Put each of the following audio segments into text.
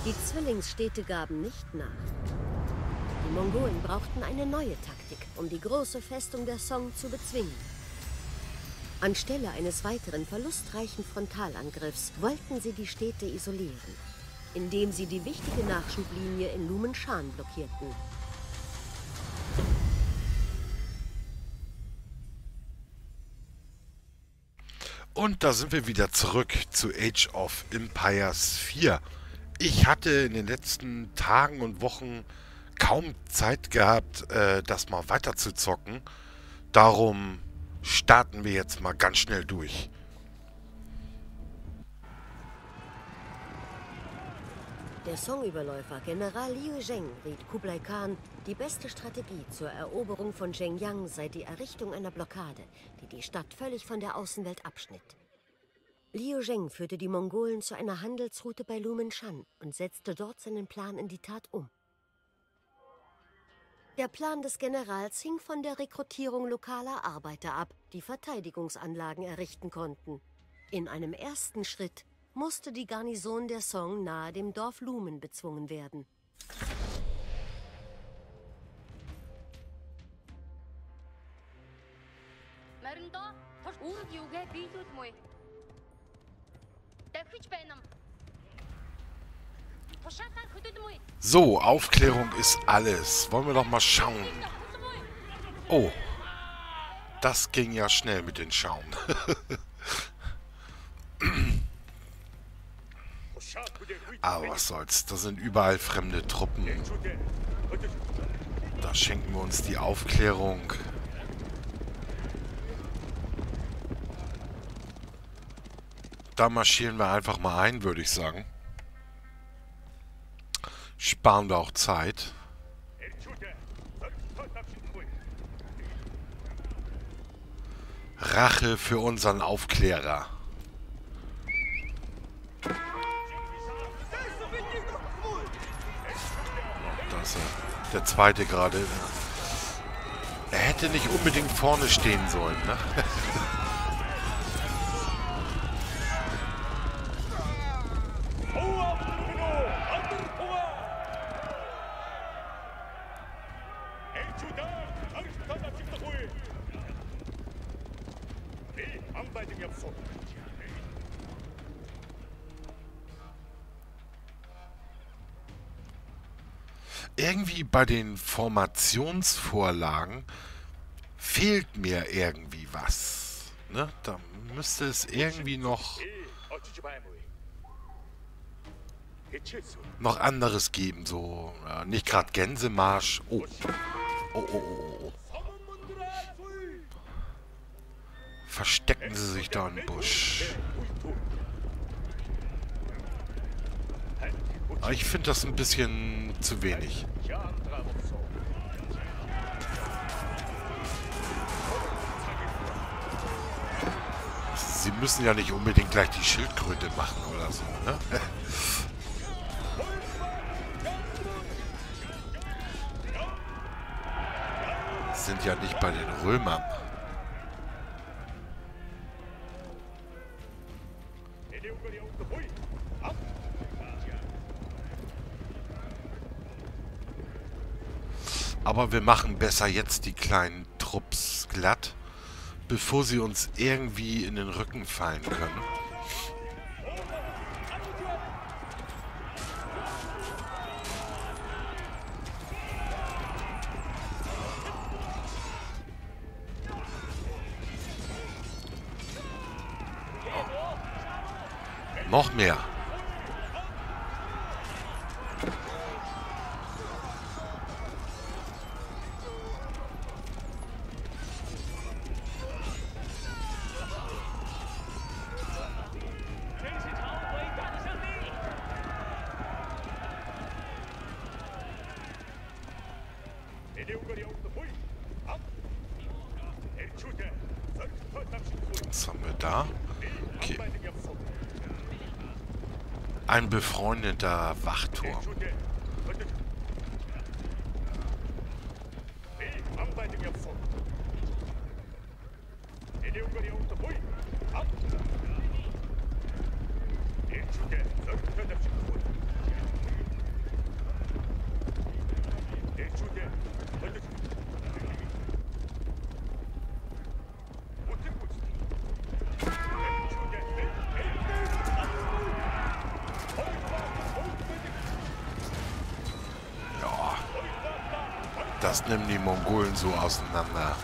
Die Zwillingsstädte gaben nicht nach. Die Mongolen brauchten eine neue Taktik, um die große Festung der Song zu bezwingen. Anstelle eines weiteren verlustreichen Frontalangriffs wollten sie die Städte isolieren, indem sie die wichtige Nachschublinie in Lumenshan blockierten. Und da sind wir wieder zurück zu Age of Empires 4. Ich hatte in den letzten Tagen und Wochen kaum Zeit gehabt, das mal weiter zu zocken. Darum starten wir jetzt mal ganz schnell durch. Der Song-Überläufer General Liu Zheng riet Kublai Khan, die beste Strategie zur Eroberung von Zhengyang sei die Errichtung einer Blockade, die die Stadt völlig von der Außenwelt abschnitt. Liu Zheng führte die Mongolen zu einer Handelsroute bei Lumenshan und setzte dort seinen Plan in die Tat um. Der Plan des Generals hing von der Rekrutierung lokaler Arbeiter ab, die Verteidigungsanlagen errichten konnten. In einem ersten Schritt musste die Garnison der Song nahe dem Dorf Lumen bezwungen werden. So, Aufklärung ist alles. Wollen wir doch mal schauen. Oh, das ging ja schnell mit den Schauen. Aber was soll's, da sind überall fremde Truppen. Da schenken wir uns die Aufklärung. Da marschieren wir einfach mal ein, würde ich sagen. Sparen wir auch Zeit. Rache für unseren Aufklärer. Da ist er. Der zweite gerade. Er hätte nicht unbedingt vorne stehen sollen, ne? Irgendwie bei den Formationsvorlagen fehlt mir irgendwie was. Ne? Da müsste es irgendwie noch anderes geben. So, nicht gerade Gänsemarsch. Oh. Oh, oh, oh, oh. Verstecken Sie sich da im Busch. Aber ich finde das ein bisschen zu wenig. Sie müssen ja nicht unbedingt gleich die Schildkröte machen oder so, ne? Sind ja nicht bei den Römern. Aber wir machen besser jetzt die kleinen Trupps glatt, bevor sie uns irgendwie in den Rücken fallen können. Oh. Noch mehr. Was haben wir da? Okay. Ein befreundeter Wachturm. Das nehmen die Mongolen so auseinander.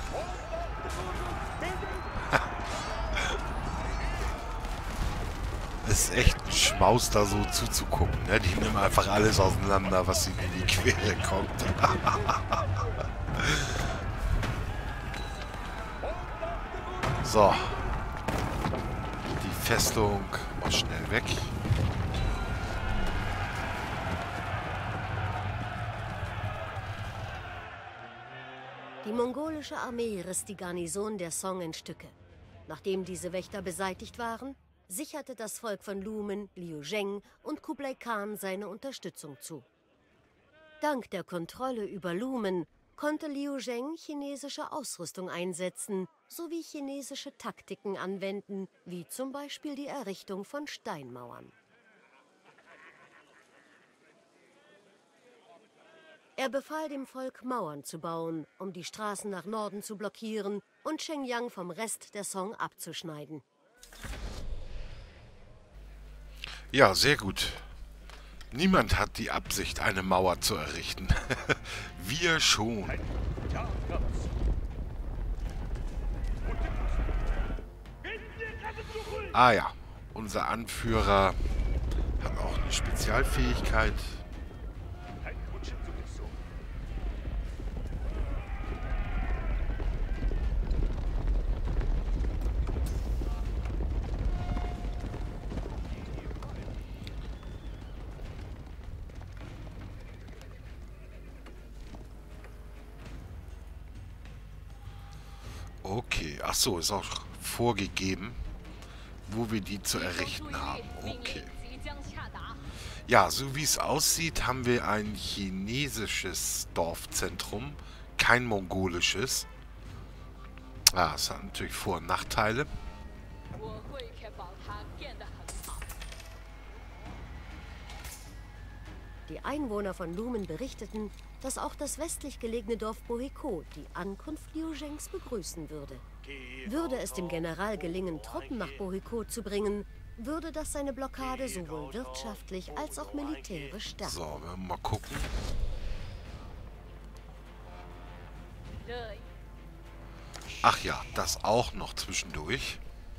Ist echt ein Schmaus, da so zuzugucken. Ne? Die nehmen einfach alles auseinander, was ihnen in die Quere kommt. So. Die Festung muss schnell weg. Die mongolische Armee riss die Garnison der Song in Stücke. Nachdem diese Wächter beseitigt waren, sicherte das Volk von Lumen, Liu Zheng und Kublai Khan seine Unterstützung zu. Dank der Kontrolle über Lumen konnte Liu Zheng chinesische Ausrüstung einsetzen, sowie chinesische Taktiken anwenden, wie zum Beispiel die Errichtung von Steinmauern. Er befahl dem Volk, Mauern zu bauen, um die Straßen nach Norden zu blockieren und Shenyang vom Rest der Song abzuschneiden. Ja, sehr gut. Niemand hat die Absicht, eine Mauer zu errichten. Wir schon. Ah ja, unser Anführer hat auch eine Spezialfähigkeit. Okay, ach so, ist auch vorgegeben, wo wir die zu errichten haben. Okay. Ja, so wie es aussieht, haben wir ein chinesisches Dorfzentrum, kein mongolisches. Ah, es hat natürlich Vor- und Nachteile. Die Einwohner von Lumen berichteten, dass auch das westlich gelegene Dorf Bohiko die Ankunft Liu Zhengs begrüßen würde. Würde es dem General gelingen, Truppen nach Bohiko zu bringen, würde das seine Blockade sowohl wirtschaftlich als auch militärisch stärken. So, wir mal gucken. Ach ja, das auch noch zwischendurch.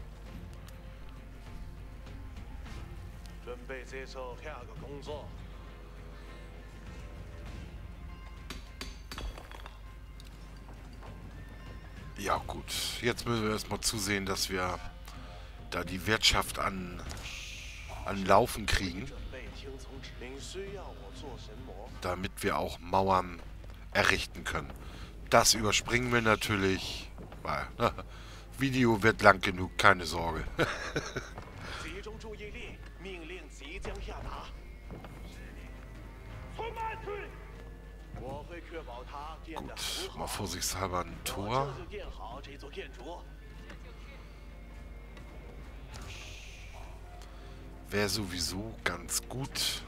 Ja gut, jetzt müssen wir erstmal zusehen, dass wir da die Wirtschaft an Laufen kriegen, damit wir auch Mauern errichten können. Das überspringen wir natürlich, weil Video wird lang genug, keine Sorge. Gut, mal vorsichtshalber ein Tor. Wäre sowieso ganz gut.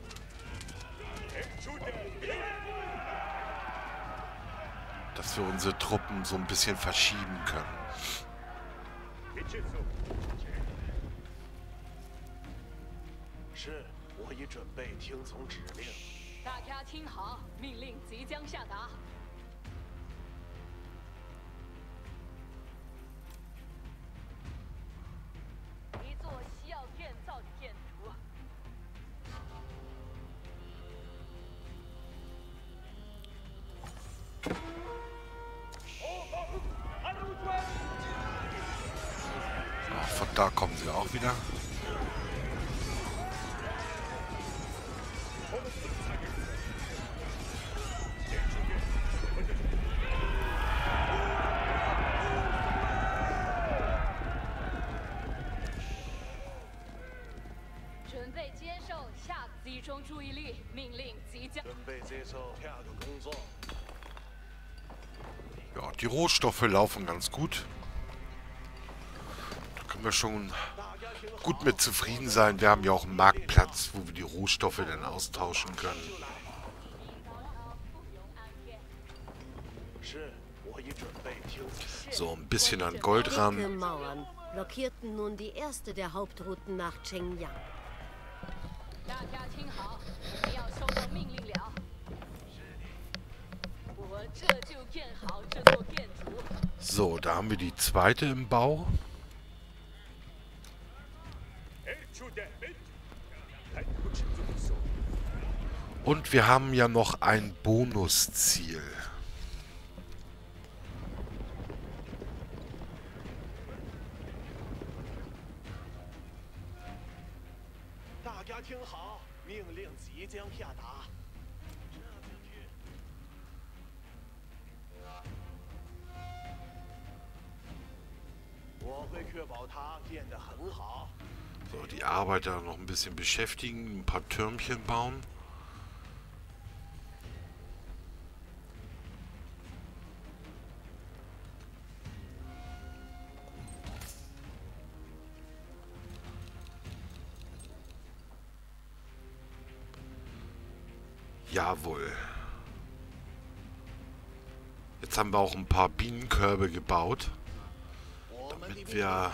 Dass wir unsere Truppen so ein bisschen verschieben können. Ach, von da kommen sie auch wieder. Ja, die Rohstoffe laufen ganz gut. Da können wir schon gut mit zufrieden sein. Wir haben ja auch einen Marktplatz, wo wir die Rohstoffe dann austauschen können. So, ein bisschen an Gold ran. Dicke Mauern blockierten nun die erste der Hauptrouten nach Shenyang. So, da haben wir die zweite im Bau. Und wir haben ja noch ein Bonusziel. So, die Arbeiter noch ein bisschen beschäftigen, ein paar Türmchen bauen. Jawohl. Jetzt haben wir auch ein paar Bienenkörbe gebaut, damit wir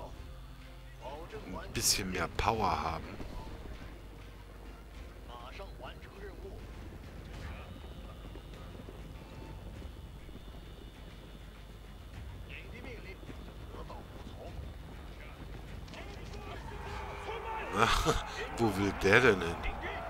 ein bisschen mehr Power haben. Wo will der denn hin?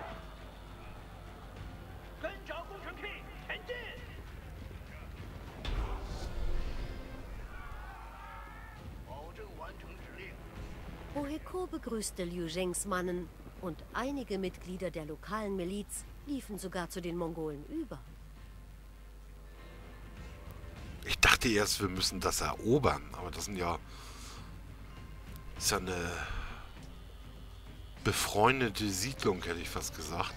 Boheko begrüßte Liu Zhengs Mannen und einige Mitglieder der lokalen Miliz liefen sogar zu den Mongolen über. Ich dachte erst, wir müssen das erobern, aber das sind ja... ist ja eine befreundete Siedlung, hätte ich fast gesagt.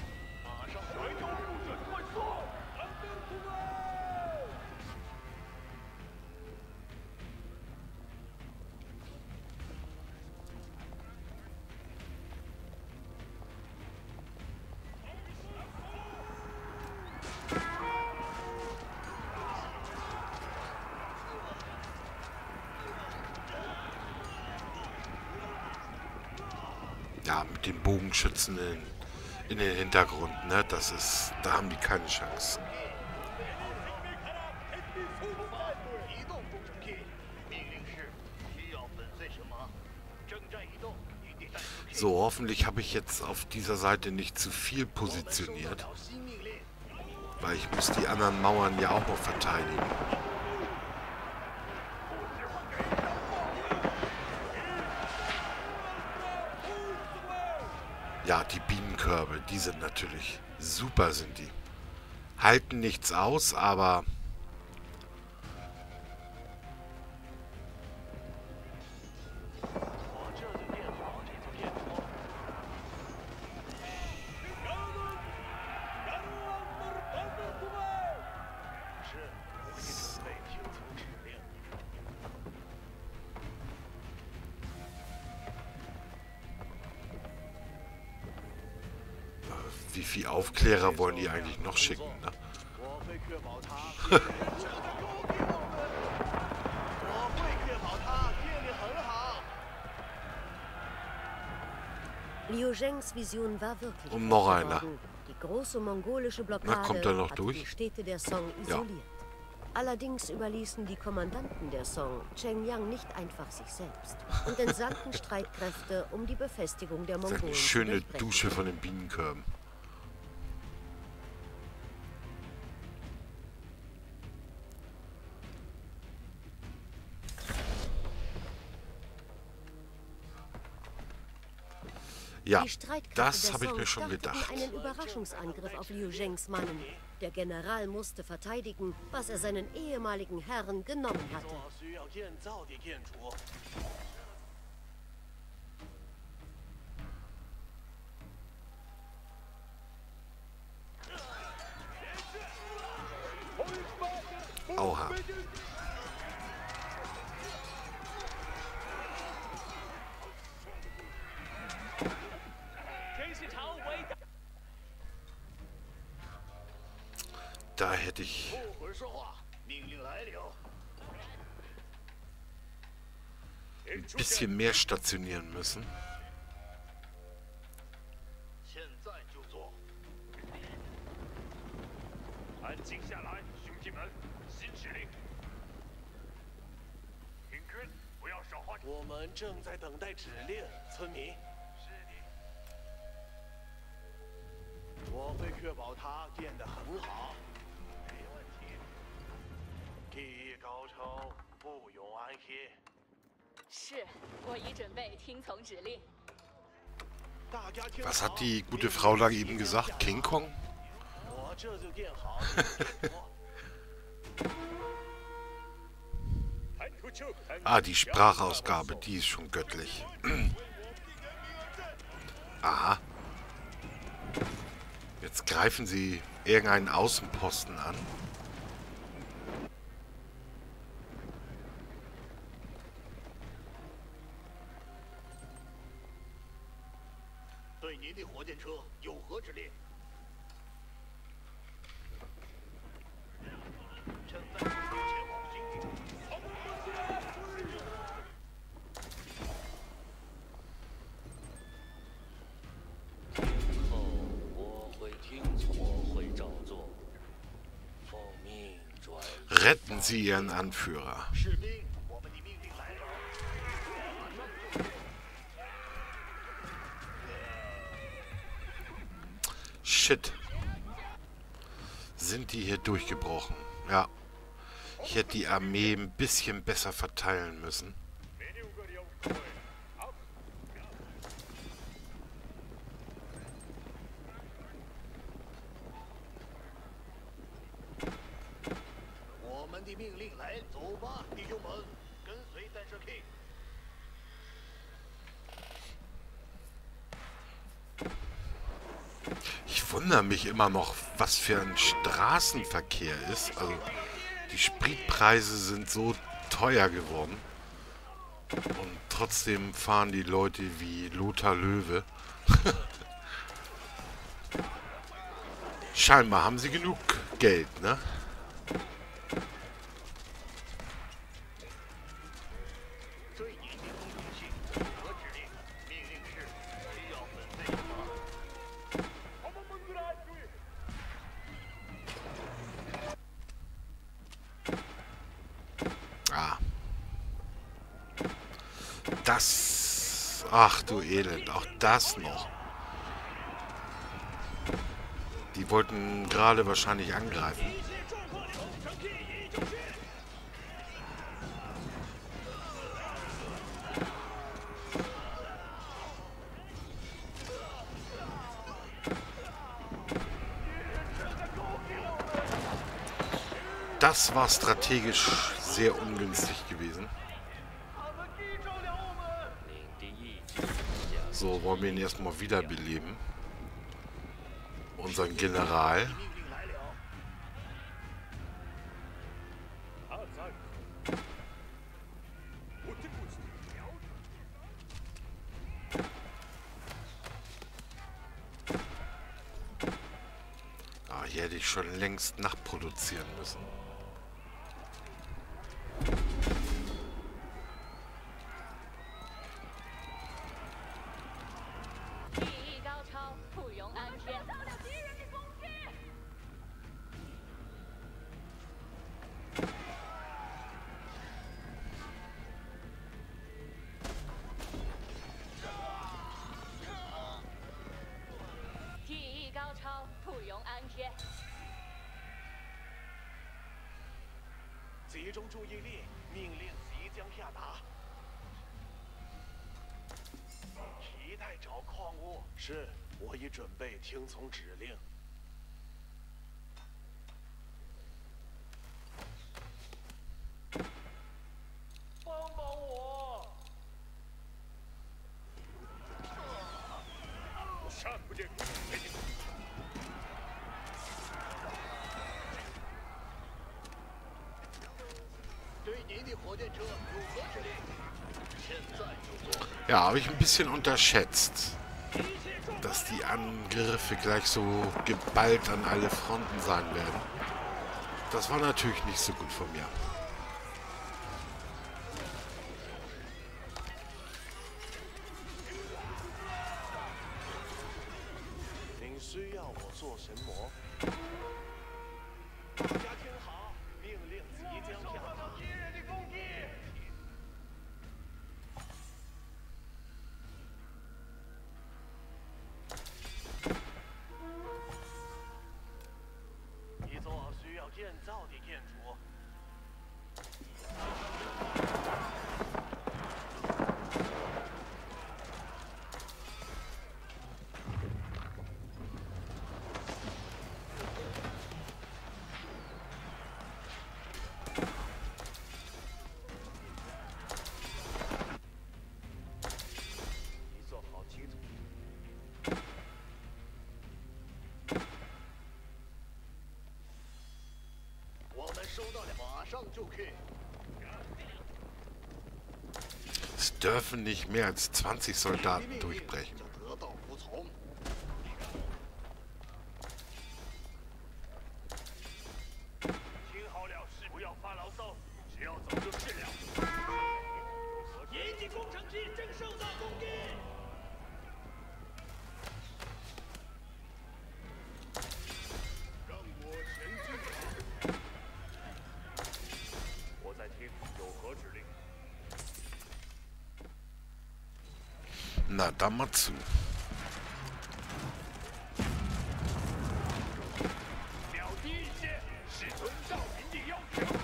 Ja, mit den Bogenschützen in den Hintergrund, ne? Das ist... da haben die keine Chance. So, hoffentlich habe ich jetzt auf dieser Seite nicht zu viel positioniert. Weil ich muss die anderen Mauern ja auch noch verteidigen. Ja, die Bienenkörbe, die sind natürlich super, sind die. Halten nichts aus, aber... Wie viele Aufklärer wollen die eigentlich noch schicken, ne? Liu Zhengs Vision war wirklich Und noch einer. geworden. Die große mongolische Blockade kommt er noch hatte durch? die Städte der Song isoliert. Allerdings überließen die Kommandanten der Song Cheng Yang nicht einfach sich selbst und entsandten Streitkräfte, um die Befestigung der Das ist Mongolen eine zu schöne durchbrechen. Dusche von den Bienenkörben. Ja, Die Streitkräfte das der habe ich Song mir schon starteten gedacht. einen Überraschungsangriff auf Liu Zhengs Mannen. Der General musste verteidigen, was er seinen ehemaligen Herren genommen hatte. Oha. Da hätte ich ein bisschen mehr stationieren müssen. 弟们，新指令。行军，不要少花。 我们正在等待指令，村民。 是的。 我会确保它建得很好。 没问题。 技艺高超，不容安歇。 是，我已准备听从指令。 Was hat die gute Frau da eben gesagt? King Kong? Ah, die Sprachausgabe, die ist schon göttlich. Aha. Jetzt greifen sie irgendeinen Außenposten an. Retten Sie Ihren Anführer. Shit. Sind die hier durchgebrochen? Ja. Ich hätte die Armee ein bisschen besser verteilen müssen. Ich wundere mich immer noch, was für ein Straßenverkehr ist. Also die Spritpreise sind so teuer geworden. Und trotzdem fahren die Leute wie Lothar Löwe. Scheinbar haben sie genug Geld, ne? Das... Ach du Elend, auch das noch. Die wollten gerade wahrscheinlich angreifen. Das war strategisch sehr ungünstig gewesen. So, wollen wir ihn erstmal wiederbeleben. Unseren General. Ah, hier hätte ich schon längst nachproduzieren müssen.是，我已准备听从指令。 帮帮我！我杀不见。 对您的火箭车有何指令？现在就做。 Ja, habe ich ein bisschen unterschätzt, dass die Angriffe gleich so geballt an alle Fronten sein werden. Das war natürlich nicht so gut von mir. 命令即将下达。 敌人的攻击！ 一座需要建造的建筑。你做好清楚。我们收到了，马上就去。 Es dürfen nicht mehr als 20 Soldaten durchbrechen. 就得到服从。 听好了，是不要发牢骚，只要走就是了。引进工程机正受到攻击。 让我前进。 我在听，有何指令？ Na, dann mal zu. 表低一些，是遵照您的要求。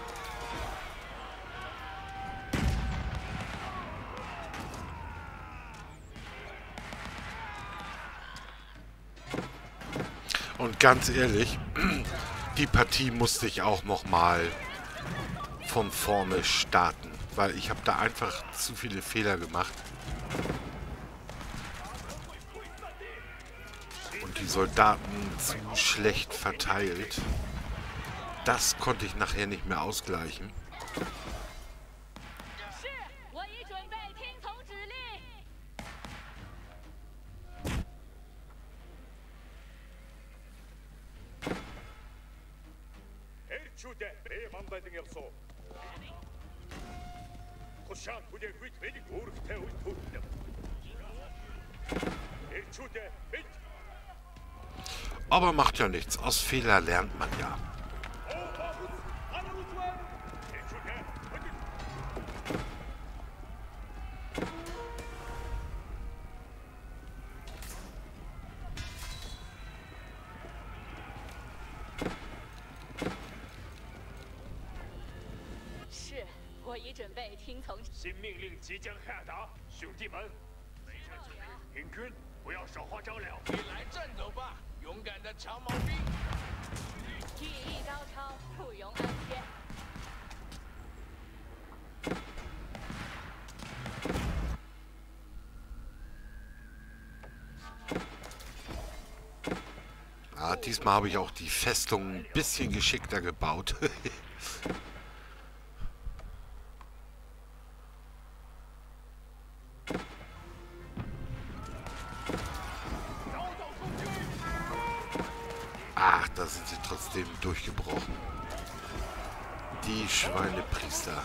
Und ganz ehrlich, die Partie musste ich auch nochmal von vorne starten, weil ich habe da einfach zu viele Fehler gemacht. Und die Soldaten zu schlecht verteilt. Das konnte ich nachher nicht mehr ausgleichen. 是，我已准备听从指令。 Elçude, beyefendinin so. Kuşan kude güç beni korkte uydurdum. Elçude, bitte. Aber macht ja nichts. Aus Fehler lernt man ja. Elçude, hadi. 是，我已准备听从。 新命令即将下达，兄弟们，领军不要少花招了。 你来战斗吧，勇敢的长毛兵。 技艺高超，不容安歇。 Ah, diesmal habe ich auch die Festung ein bisschen geschickter gebaut. Ach, da sind sie trotzdem durchgebrochen. Die Schweinepriester.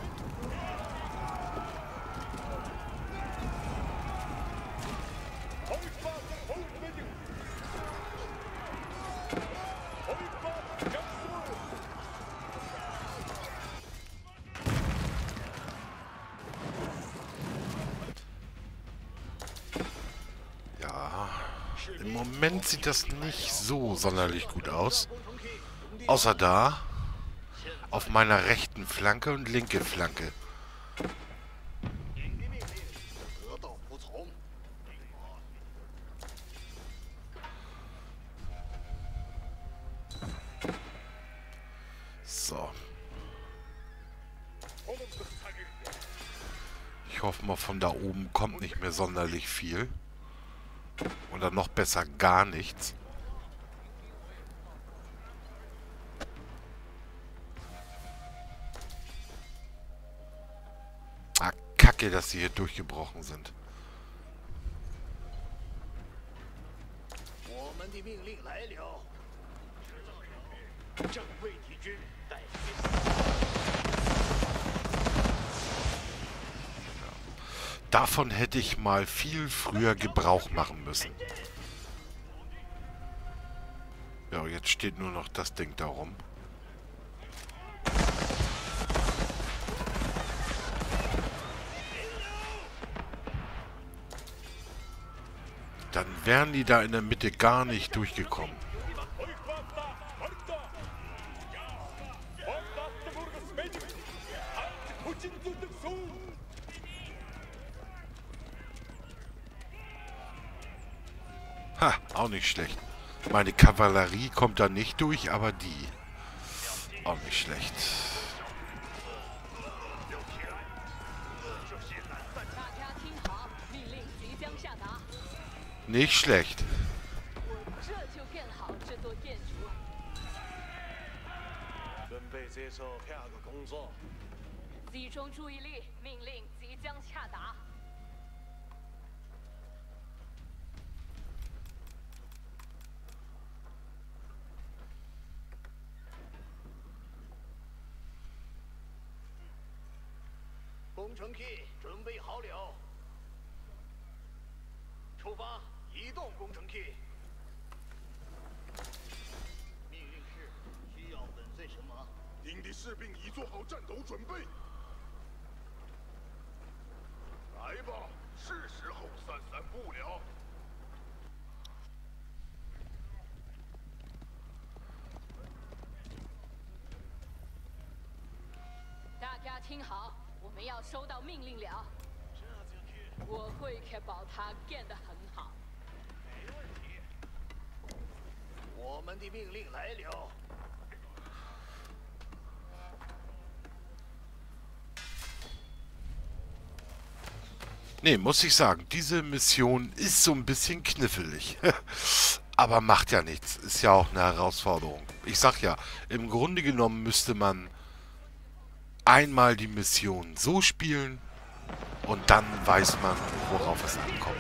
Ja, im Moment sieht das nicht so sonderlich gut aus. Außer da, auf meiner rechten Flanke und linke Flanke. 你的命令就得到服从。 So. Ich hoffe mal, von da oben kommt nicht mehr sonderlich viel. Oder noch besser gar nichts. Ah, Kacke, dass sie hier durchgebrochen sind. 我们的命令来了。 正卫敌军带军。 Davon hätte ich mal viel früher Gebrauch machen müssen. Ja, jetzt steht nur noch das Ding da rum. wären die da in der Mitte gar nicht durchgekommen. Ha, auch nicht schlecht. Meine Kavallerie kommt da nicht durch, aber die. Auch nicht schlecht. Nicht schlecht. 准备接受下个工作。 集中注意力，命令即将下达。 工程器准备好了，出发，移动工程器。命令是需要粉碎什么？ 营地士兵已做好战斗准备。来吧，是时候散散步了。 大家听好，我们要收到命令了。我会确保它干得很好。 没问题。我们的命令来了。 Nee, muss ich sagen, diese Mission ist so ein bisschen knifflig. Aber macht ja nichts. Ist ja auch eine Herausforderung. Ich sag ja, im Grunde genommen müsste man einmal die Mission so spielen und dann weiß man, worauf es ankommt.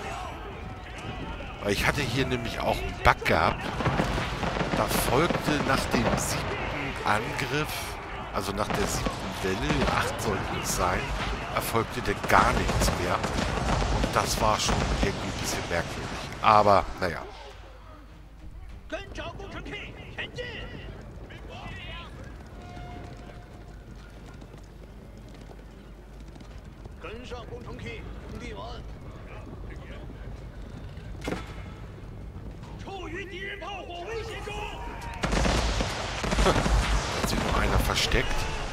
Weil ich hatte hier nämlich auch einen Bug gehabt. Da folgte nach dem 7. Angriff, also nach der 7. Welle, 8 sollten es sein, erfolgte denn gar nichts mehr. Und das war schon irgendwie ein bisschen merkwürdig. Aber, naja. 跟着工程器前进。跟上工程器，兄弟们。处于敌人炮火威胁中。 Hat sich noch einer versteckt?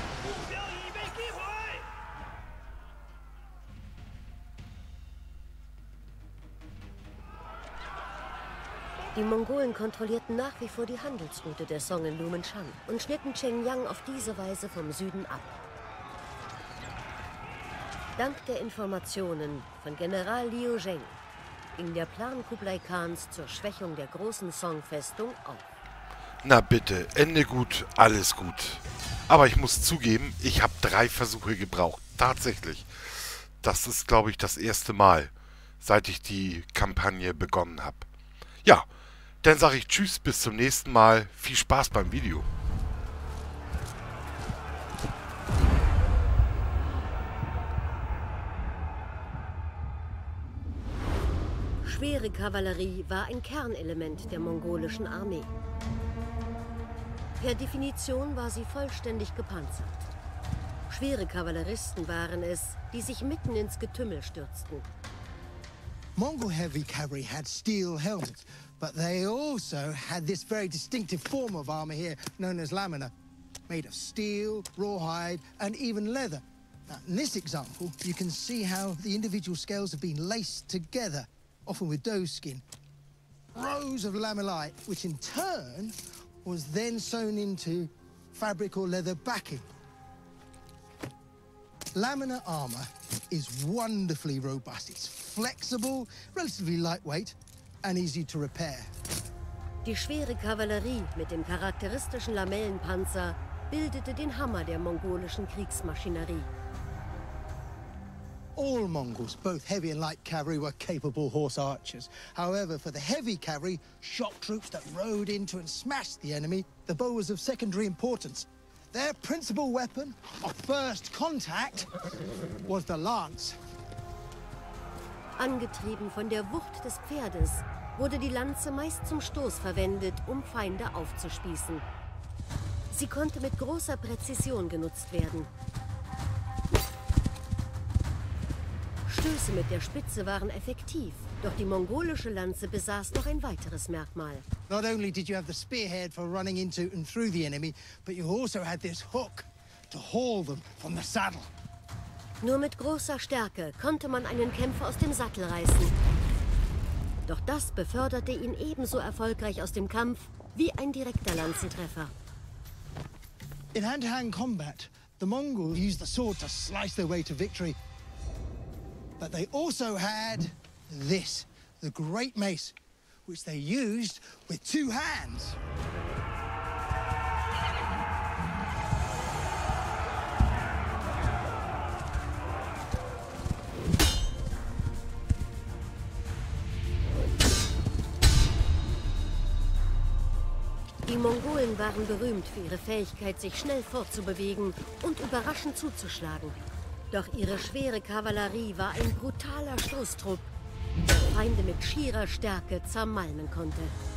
Die Mongolen kontrollierten nach wie vor die Handelsroute der Song in Lumenschan und schnitten Chen-Yang auf diese Weise vom Süden ab. Dank der Informationen von General Liu Zheng ging der Plan Kublai Khans zur Schwächung der großen Song-Festung auf. Na bitte, Ende gut, alles gut. Aber ich muss zugeben, ich habe 3 Versuche gebraucht. Tatsächlich. Das ist, glaube ich, das erste Mal, seit ich die Kampagne begonnen habe. Ja. Dann sage ich Tschüss, bis zum nächsten Mal. Viel Spaß beim Video. Schwere Kavallerie war ein Kernelement der mongolischen Armee. Per Definition war sie vollständig gepanzert. Schwere Kavalleristen waren es, die sich mitten ins Getümmel stürzten. Mongol heavy cavalry had steel helmets, but they also had this very distinctive form of armor here known as lamina, made of steel, rawhide, and even leather. Now, in this example, you can see how the individual scales have been laced together, often with doe skin. Rows of lamellite, which in turn was then sewn into fabric or leather backing. Lamina armor is wonderfully robust. It's flexible, relatively lightweight, and easy to repair. Die schwere Kavallerie mit dem charakteristischen Lamellenpanzer bildete den Hammer der mongolischen Kriegsmaschinerie. All Mongols, both heavy and light cavalry, were capable horse archers. However, for the heavy cavalry, shock troops that rode into and smashed the enemy, the bow was of secondary importance. Their principal weapon of first contact was the lance. Angetrieben von der Wucht des Pferdes wurde die Lanze meist zum Stoß verwendet, um Feinde aufzuspießen. Sie konnte mit großer Präzision genutzt werden. Stöße mit der Spitze waren effektiv, doch die mongolische Lanze besaß noch ein weiteres Merkmal. Not only did you have the spearhead for running into and through the enemy, but you also had this hook to haul them from the saddle. Nur mit großer Stärke konnte man einen Kämpfer aus dem Sattel reißen. Doch das beförderte ihn ebenso erfolgreich aus dem Kampf wie ein direkter Lanzentreffer. In hand-to-hand combat, the Mongols used the sword to slice their way to victory. But they also had this, the Great Mace, which they used with 2 hands. Die Mongolen waren berühmt für ihre Fähigkeit, sich schnell fortzubewegen und überraschend zuzuschlagen. Doch ihre schwere Kavallerie war ein brutaler Stoßtrupp, der Feinde mit schierer Stärke zermalmen konnte.